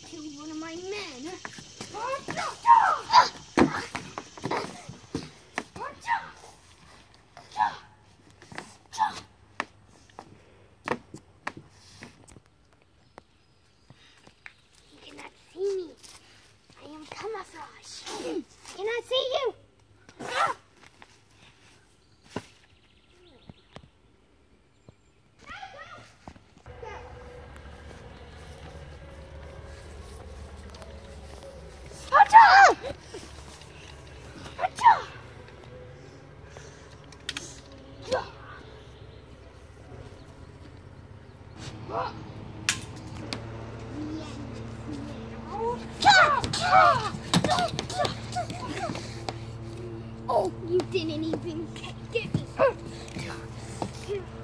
killed one of my men. You cannot see me. I am camouflage. I cannot see you. Oh, you didn't even get me.